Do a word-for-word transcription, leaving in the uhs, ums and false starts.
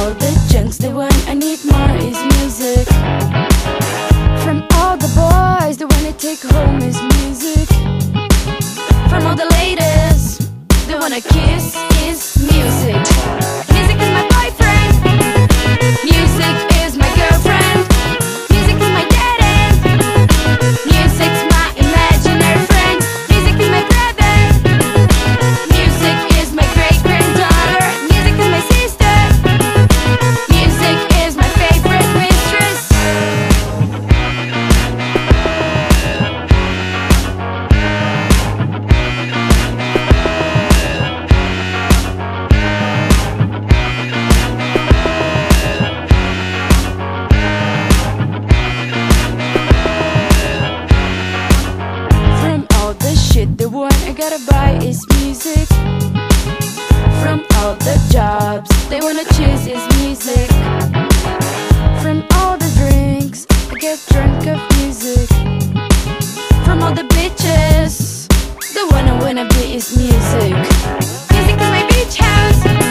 all the junks, the one I need more is music. From all the boys, the one I take home is music. From all the ladies, the one I kiss is music. Music is my boyfriend. Music is my girlfriend. Music is my daddy. Music's my imaginary friend. Music is my brother. Music is my great-granddaughter. Music is my sister. Music is my favorite mistress. From all the shit, the one I gotta buy is music. From all the jobs, they wanna choose is music. From all the drinks, I get drunk of music. From all the bitches, the one I wanna be is music. Music is my beach house.